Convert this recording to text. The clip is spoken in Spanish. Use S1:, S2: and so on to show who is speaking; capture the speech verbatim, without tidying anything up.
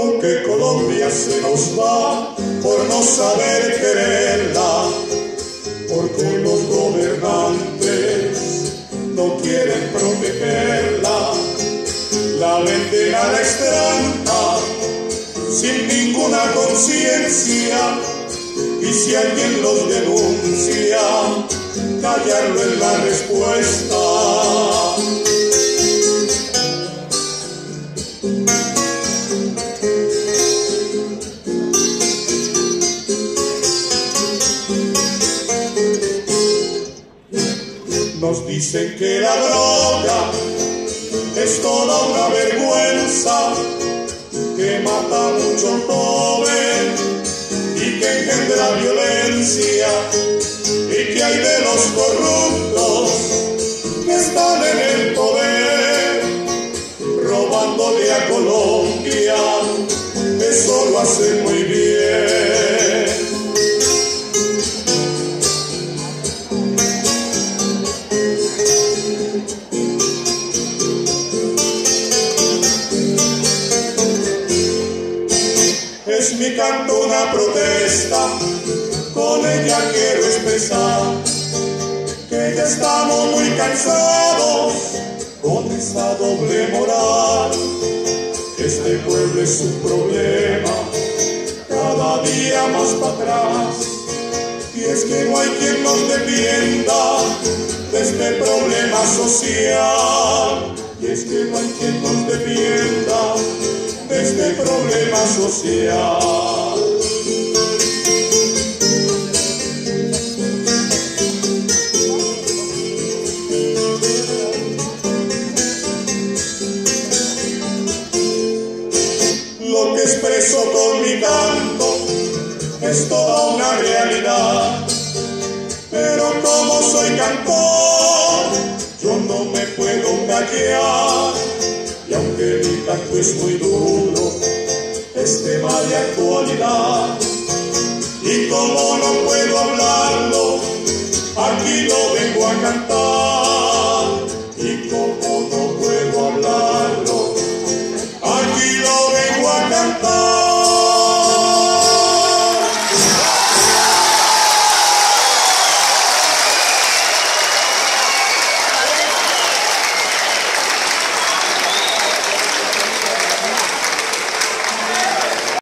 S1: porque Colombia se nos va por no saber quererla, porque los gobernantes no quieren protegerla, la venden a la extranjera sin ninguna conciencia, y si alguien los denuncia, callarlo es la respuesta. Nos dicen que la droga es toda una vergüenza, que mata mucho joven y que engendra violencia, y que hay de los corruptos que están en el poder, robándole a Colombia, eso lo hacen muy bien. Es mi canto una protesta, con ella quiero expresar que ya estamos muy cansados con esa doble moral. Este pueblo es un problema, cada día más para atrás, y es que no hay quien nos defienda de este problema social, y es que no hay quien nos defienda de este problema social. Lo que expreso con mi canto es toda una realidad, pero como soy cantor, yo no me puedo callar. Y aunque mi canto es muy duro, es tema de actualidad, y como no puedo